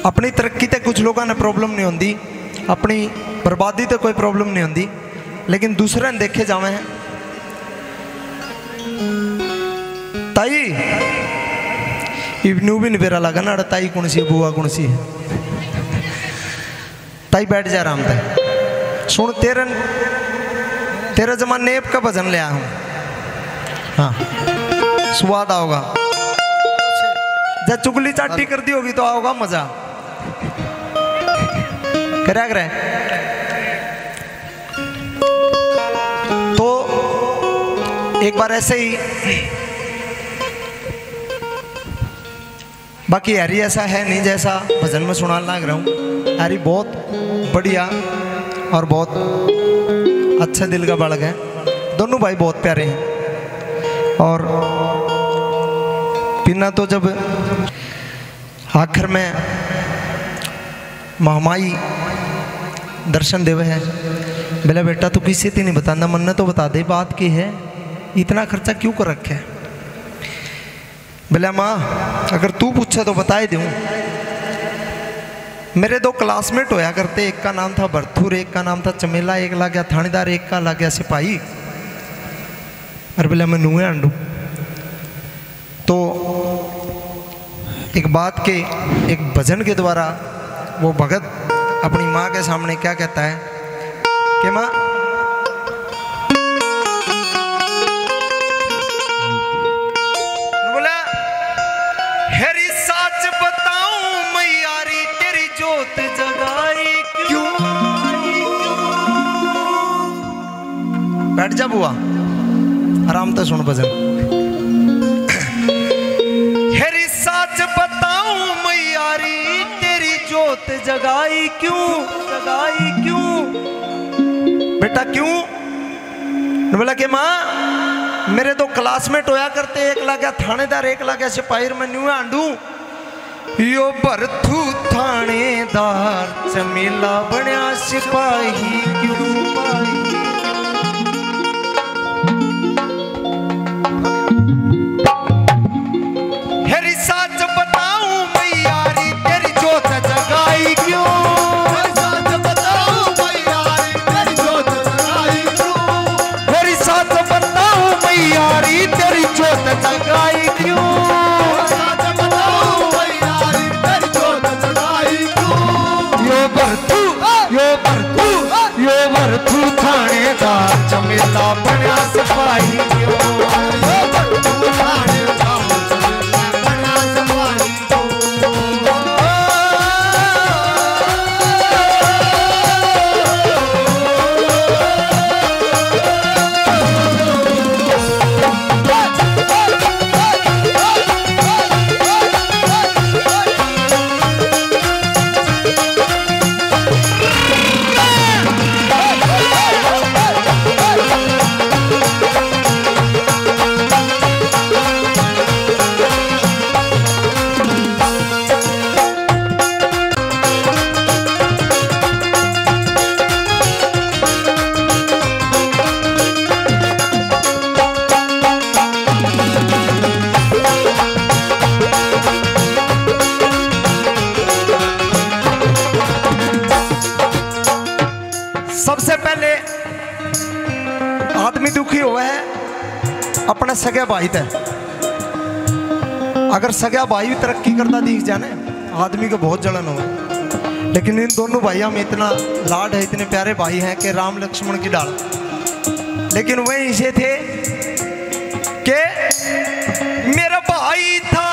अपनी तरक्की तो कुछ लोगों ने प्रॉब्लम नहीं होती, अपनी बर्बादी तो कोई प्रॉब्लम नहीं होती, लेकिन दूसरे ने देखे जावे हैं ताई इवनू भी नहीं बेरा लगा ना, ताई कौन सी बुआ कौन सी है। ताई बैठ जा आराम से सुन, तेरे जमा नेप का भजन ले आया हूं। हाँ स्वाद आओगा, जब चुगली चाटी कर दी होगी तो आओगा मजा। करा करे तो एक बार ऐसे ही, बाकी यारी ऐसा है नहीं जैसा भजन में सुनाने लग रहा हूँ। यारी बहुत बढ़िया और बहुत अच्छा दिल का बालक है, दोनों भाई बहुत प्यारे हैं। और पिना तो जब आखिर में महामाई दर्शन देवे है, बोला बेटा तू किसी से नहीं बताना, मन ने तो बता दे बात की है, इतना खर्चा क्यों कर रखे है। बोला माँ अगर तू पूछे तो बता ही दूँ। मेरे दो क्लासमेट होया करते, एक का नाम था भरथुर, एक का नाम था चमेला, एक ला गया थानेदार, एक का ला गया सिपाही। और बोला मैं नुए आंडू। तो एक बात के, एक भजन के द्वारा वो भगत अपनी माँ के सामने क्या कहता है कि माँ बोला हेरी सच बताऊं मैं यारी तेरी जोत जगाई क्यों। बैठ जा बुआ आराम से सुन भजन। हेरी सच बताऊं मैं यारी तेरी जोत जगाई क्यों, जगाई क्यों बेटा क्यों। बोला कि माँ मेरे दो क्लासमेट होया करते, एक ला गया थानेदार, एक ला गया सिपाही, मैं न्यू आंडू। यो भरथू थानेदार चमेला बनया सिपाही क्यों। हेरी सच बताऊं मैं यारी तेरी जोत जगाई क्यों। सच बताऊं मैं यारी तेरी जोत जगाई क्यों। हेरी सच बताऊं मैं यारी तेरी जोत जगाई क्यों। सच बताऊं मैं यारी तेरी जोत जगाई क्यों। यो भरथू थानेदार चमेला बनया सिपाही क्यों। यो भरथू थानेदार सबसे पहले आदमी दुखी हुआ है अपने सगे भाई थे। अगर सगा भाई तरक्की करता दिख जाने आदमी को बहुत जलन हुआ, लेकिन इन दोनों भाइयों में इतना लाड है, इतने प्यारे भाई हैं कि राम लक्ष्मण की डाल। लेकिन वही इसे थे कि मेरा भाई था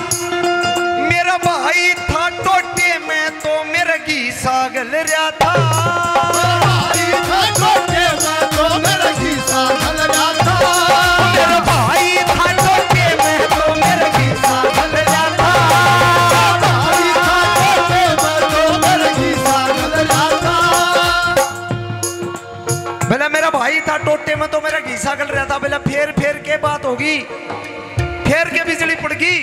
टोटे में तो मेरा घी सागल रहा था। टोटे में तो मेरा घी सागल रहा था। बोला फेर के बात होगी, फेर के बिजली पड़ गई।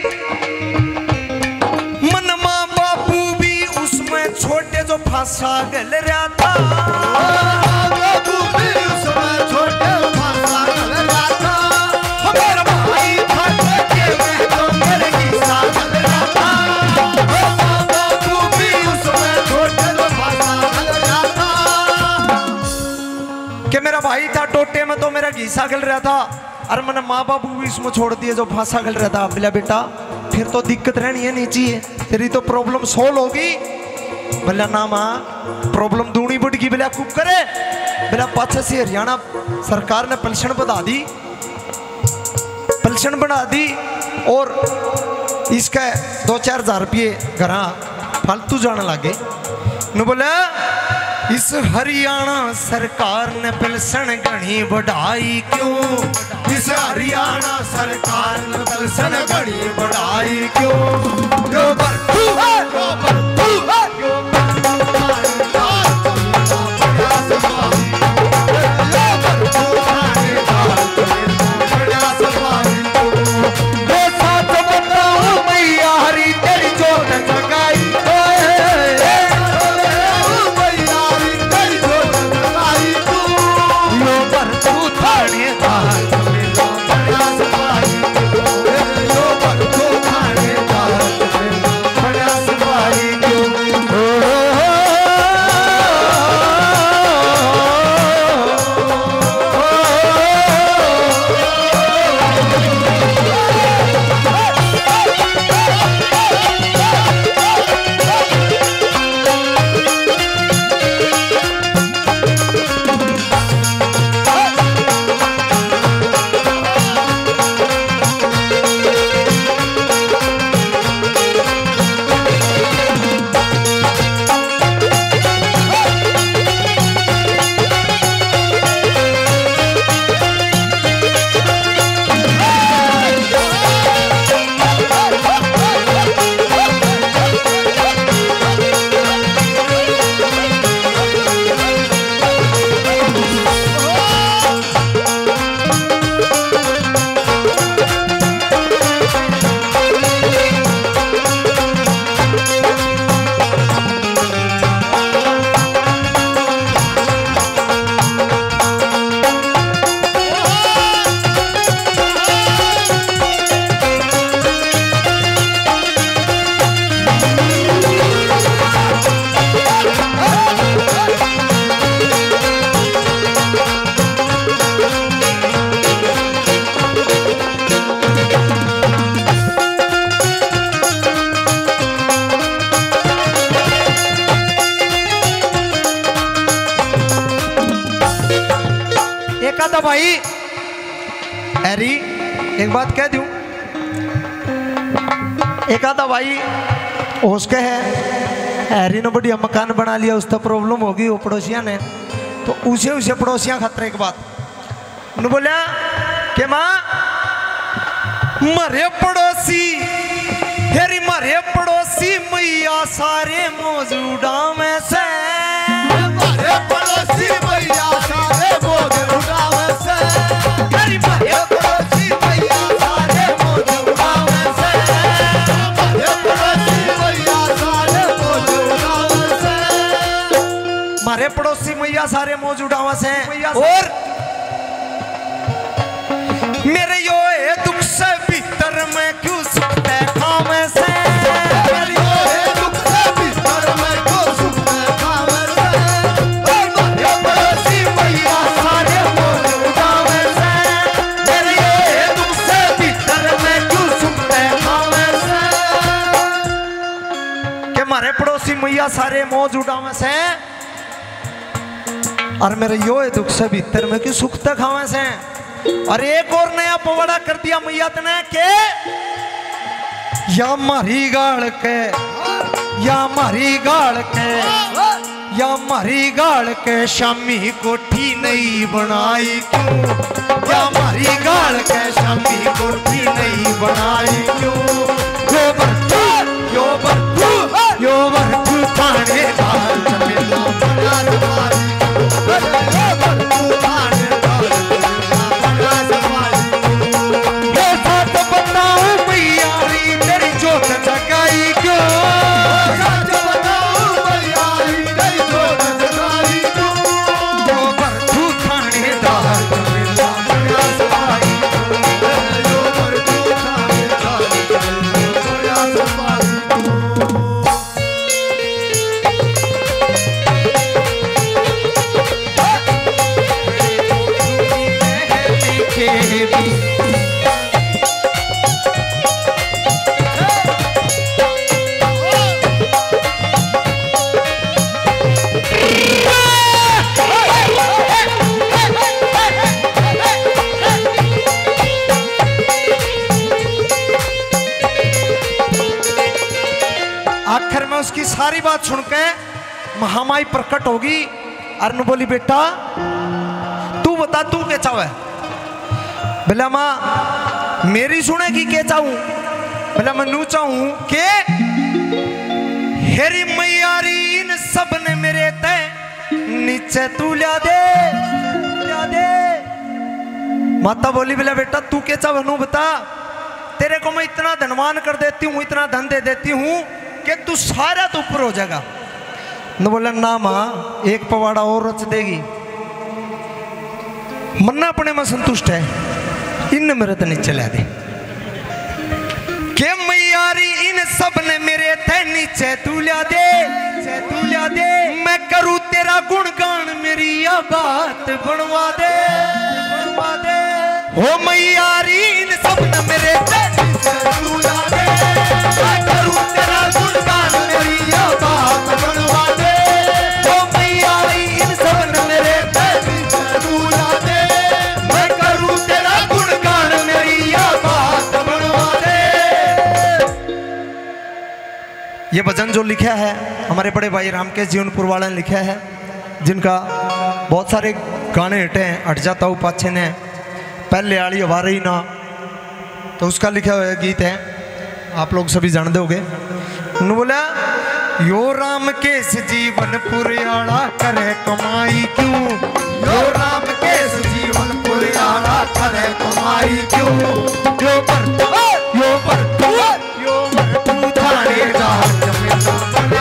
मनमा बापू भी उसमें छोटे जो फांसा गल रहा था। बापू भी उसमें छोटे फांसा गल रहा था। मेरा भाई था टोटे में तो मेरा घी सागल रहा था। घीसा गल रहा था और मैंने माँ बाबू भी इसमें छोड़ दिए जो फांसा गल रहा था। बोला बेटा फिर तो दिक्कत रहनी है नीचे है, तेरी तो प्रॉब्लम सोल्व होगी। बोला ना माँ प्रॉब्लम दूनी बढ़गी। बोला कुक करे। बोला पाछे से हरियाणा सरकार ने पेंशन बढ़ा दी, पेंशन बढ़ा दी और इसका 2-4 हजार रुपये घर फालतू जाने लगे। न बोला इस हरियाणा सरकार ने पेंशन घनी बढ़ाई क्यों, इस हरियाणा सरकार ने पेंशन घनी बढ़ाई क्यों। यो बरतू है, यो बरतू है, यो था भाई। हैरी एक बात कह दूं, एक आधा भाई उसके है हैरी ने बढ़िया मकान बना लिया, उसका प्रॉब्लम होगी वो पड़ोसिया ने, तो उसे पड़ोसियां खतरे एक बात न बोलिया कि माँ मरे पड़ोसी हेरी मरे पड़ोसी मैया सारे मौजूदा में से, मरे पड़ोसी मैया सारे मौजूदा में से, हेरी मरे पड़ोसी मैया सारे मौजूदा में से, मरे पड़ोसी मैया सारे मौजूदा में से, मरे पड़ोसी मैया सारे मौजूदा में से। और मेरे यो है दुख से भीतर में क्यों सुखते खामे से, मेरे यो है दुख से भीतर में क्यों सुखते खामे से, मरे पड़ोसी मैया सारे मौजूदा में से, मेरे यो है दुख से भीतर में क्यों सुखते खामे से, के मारे पड़ोसी मैया सारे मौजूदा में से, और मेरे यो है दुख से भीतर में क्यों सुखते खामे से। और एक और नया पवाड़ा कर दिया मैया ने के या मारी गाड़ के, या मारी गाड़ के, या मारी गाड़ के शामी कोठी नहीं बनाई क्यों, या मारी गाड़ के शामी कोठी नहीं बनाई क्यों, यो बरतू यो बरतू यो बरतू थाने दाल चमेला बना दवाई, यो बरतू थाने आखिर में उसकी सारी बात सुन के महामाई प्रकट होगी और न बोली बेटा तू बता तू क्या चाहे। बोला माँ मेरी सुनेगी क्या चाहूं। बोला मैं नू चाहूं के हेरी मैयारी इन सब ने मेरे तय नीचे तू ला दे। माता बोली बोला बेटा तू क्या चाहे नू बता। तेरे को मैं इतना धनवान कर देती हूँ, इतना धन दे देती हूँ कि तू सारा तो ऊपर हो जाएगा। न बोला ना माँ एक पवाड़ा और रच देगी। मन्ना अपने में संतुष्ट है, इन मेरे तो नीचे ला दे। के मैयारी इन सब ने मेरे थे नीचे तू ला दे, तू ला दे। मैं करूँ तेरा गुणगान मेरी यह बात बनवा दे, बनवा दे। हो मैयारी इन सब ने मेरे थे नीचे तू ला दे। मैं करूँ तेरा गुणगान मेरी यह बात बनवा दे। हो मैयारी इन सब ने मेरे थे नीचे तू ला दे। मैं करूँ तेरा गुणगान मेरी यह बात बनवा दे। ये भजन जो लिखा है हमारे बड़े भाई रामकेश जीवनपुर वाले ने लिखा है, जिनका बहुत सारे गाने हिटे हैं। हट जाता हूँ पाछे ने पहले आली हवा रही ना, तो उसका लिखा हुआ गीत है, आप लोग सभी जान दोगे। बोला यो राम केस जीवन पुरियाड़ा करे कमाई क्यों। यो राम केस जीवन पुरियाड़ा करे कमाई क्यों। यो पर थाने जा